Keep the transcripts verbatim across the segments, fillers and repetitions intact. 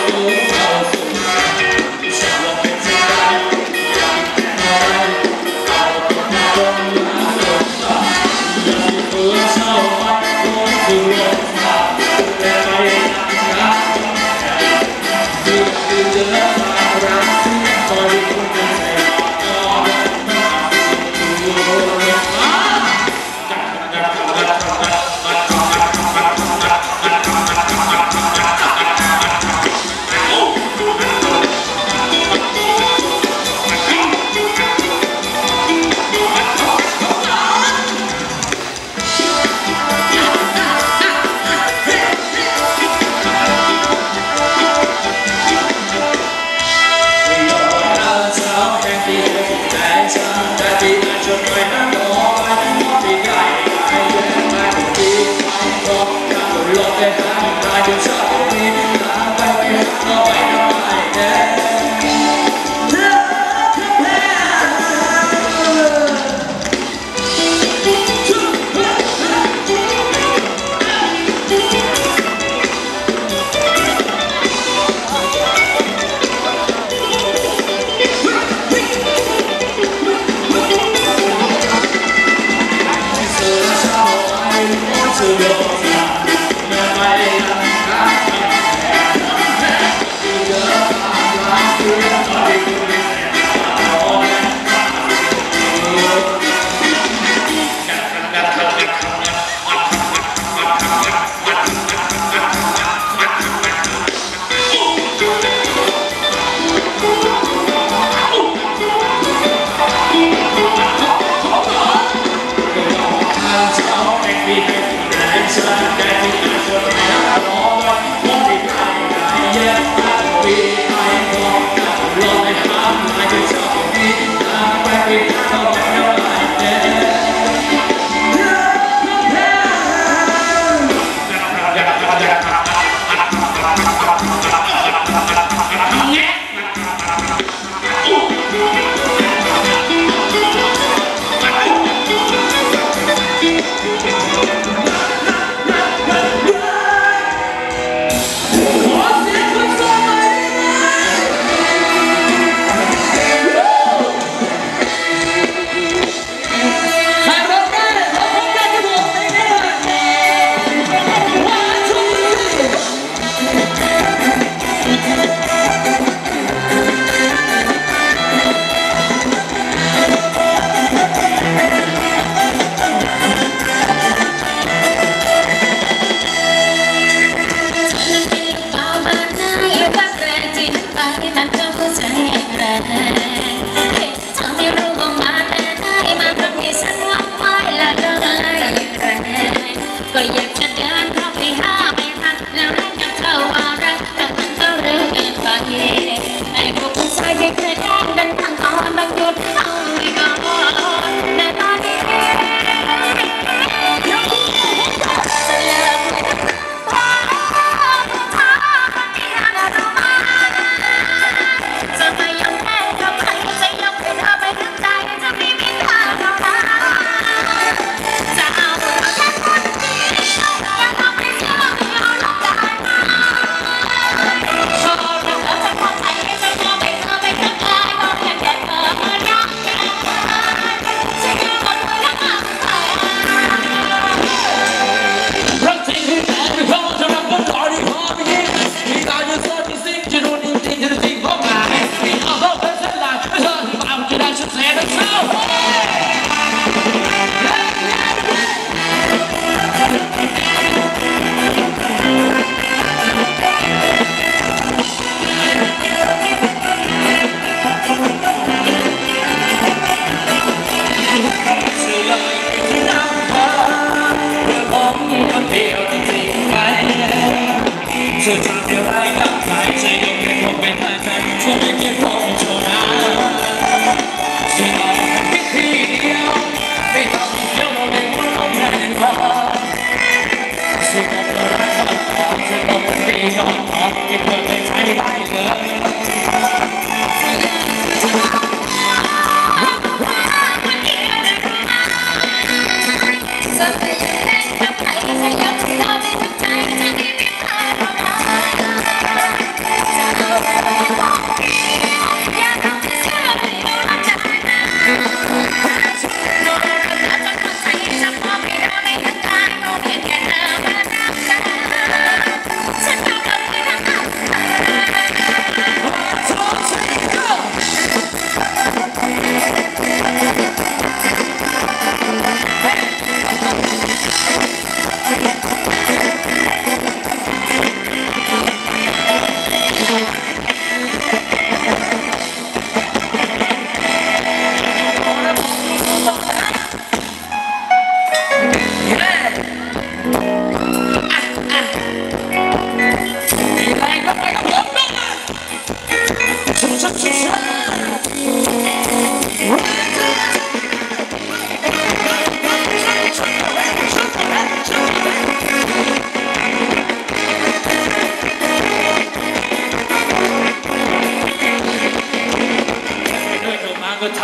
Hãy subscribe cho kênh Ghiền Mì Gõ để không bỏ lỡ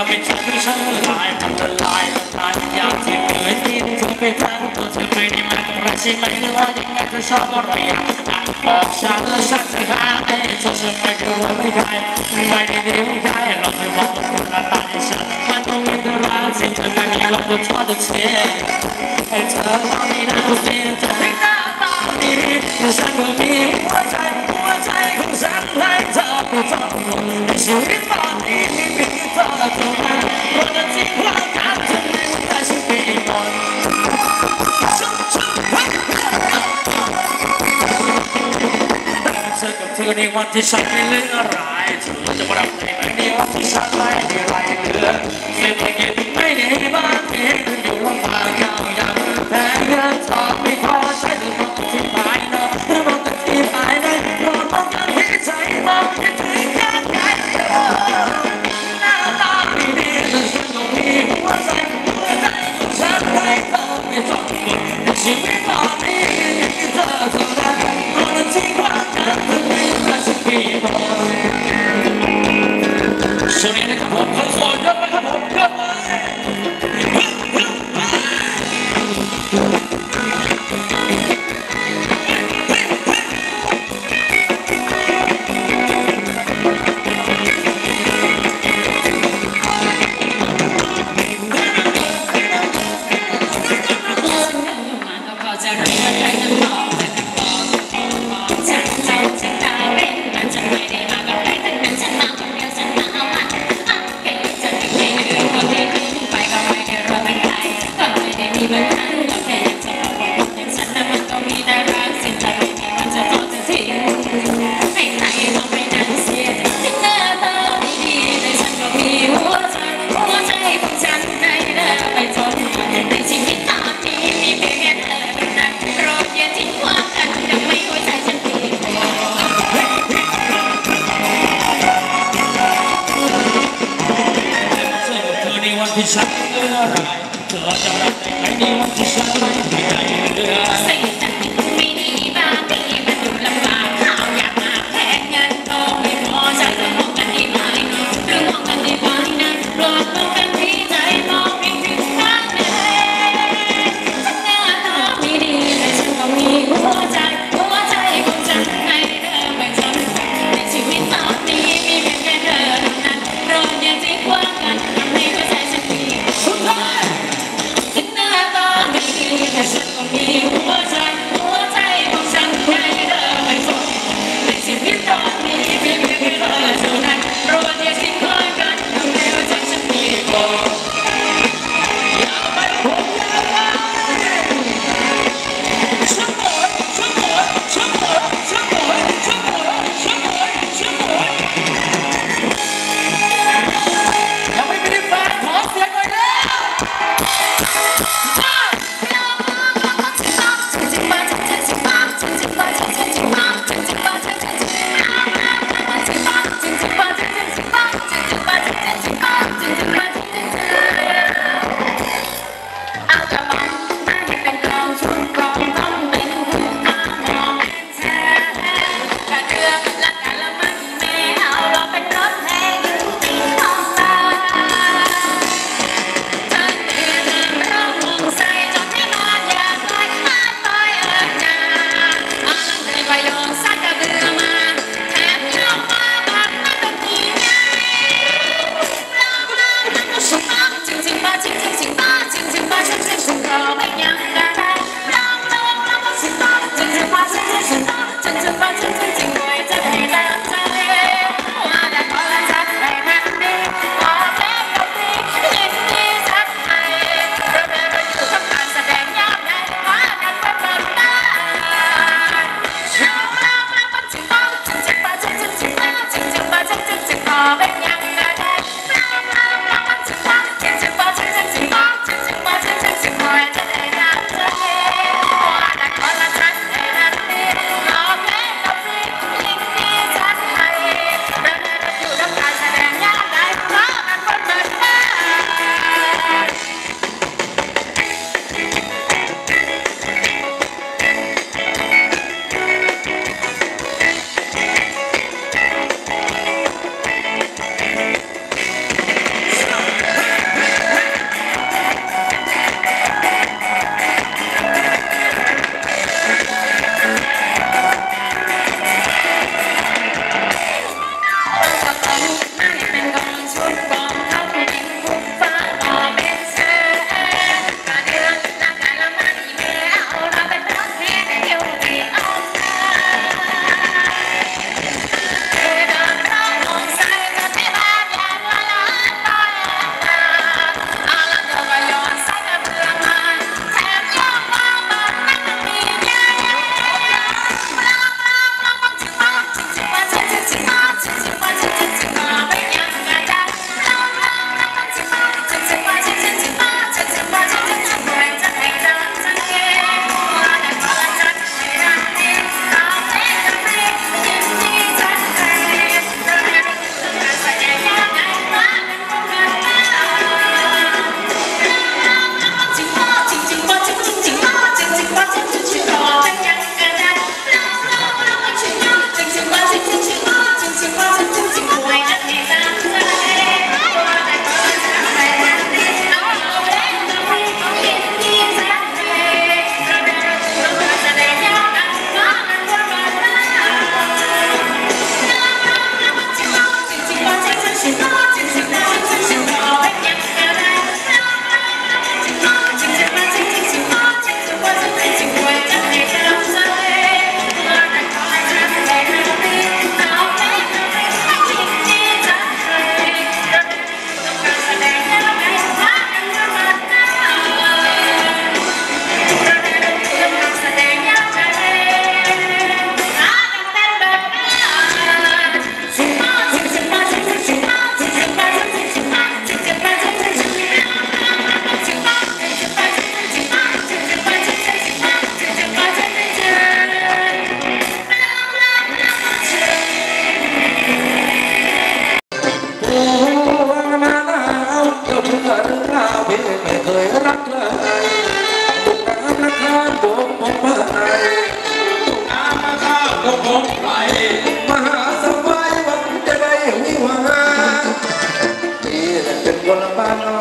ไม่เจอฉันละลายมันละลายละลายอยากที่เคยที่เธอไปทั้งตัวเธอไม่ได้มารักใช่ไหมหรือว่ายังไงเธอชอบอะไรอ่ะบอกฉันแล้วฉันจะหาไอ้เธอจะไม่กลัวไม่ได้ไม่ได้ไม่ได้เราไม่มองคนละตาที่ฉันมันต้องมีตัวรักที่เธอไม่มีเราก็ทอดเธอให้เธอลองดีนะเป็นเธอให้หน้าตาดีฉันก็มีหัวใจหัวใจของฉันให้เธอไปฟังในชีวิตตอนนี้มีเธอเท่านั้นเพราะจะทิ้งความกันจะไม่ได้ฉันไปหมดเธอกับเธอในวันที่ฉันไม่เหลืออะไรเธอจะมารับในวันนี้วันที่ฉันไม่มีอะไรเหลือเสียงไม่เก็บไม่ได้บ้านเองอยู่ลำบากยาวยังแต่เงินทองไม่พอใช้เธอมองที่ภายนอกเธอมองที่ภายในโปรดมองกันที่ใจมองที่ถึงกันไกลหน้าตาไม่ดีแต่ฉันต้องมีหัวใจหัวใจของฉันให้เธอไม่ต้องหมดในชีวิตตอนนี้มีเธอเท่านั้นเพราะจะทิ้งความกันเธอไม่ได้สักทีพอสวัสดีนะครับผมคนโสดยกไหมครับผมยกไหมที่ฉันเลือกอะไรเธอจะรับได้ไหมในวันที่ฉันไม่มีใจเหลือใส่แต่ไม่ดีบางทีมันดูลำบากข้าวอยากมาแค่เงินก็ไม่พอใจจะมองกันที่ภายนอกหรือมองกันที่ภายในรวมมองกันที่ใจมองไม่ถึงทางไหนฉันหน้าตาไม่ดีแต่ฉันก็มีหัวใจหัวใจของฉันให้เธอไม่จำในชีวิตตอนนี้มีเพียงแค่เธอเท่านั้นรออย่าทิ้งความกันทำให้หัวใจฉันสุดท้ายฉันหน้าตาไม่ดีแต่ฉันก็มีหัวใจ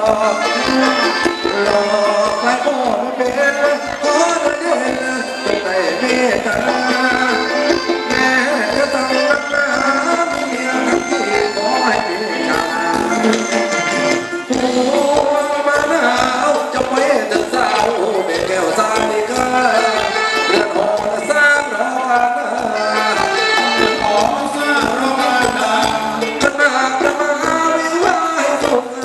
หลอกและพ่อไม่เป็นขอได้เย็นแต่เมตตาแม่จะต้องรักษาเมียทั้งที่ขอให้เป็นชาหัวมาหนาวจะไปจะเศร้าเป็นแก้วสาลิกาเรือนหอสร้างราคาขอสร้างราคาขนาดจะมาวิวาห์สุข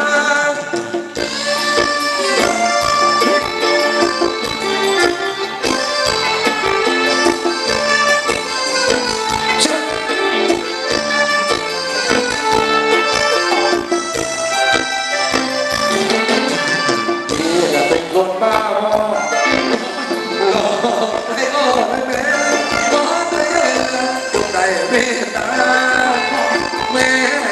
คนบ้าบอหลอกให้อ้อไม่เป็นขอได้เย็นจงได้เมตตาแม่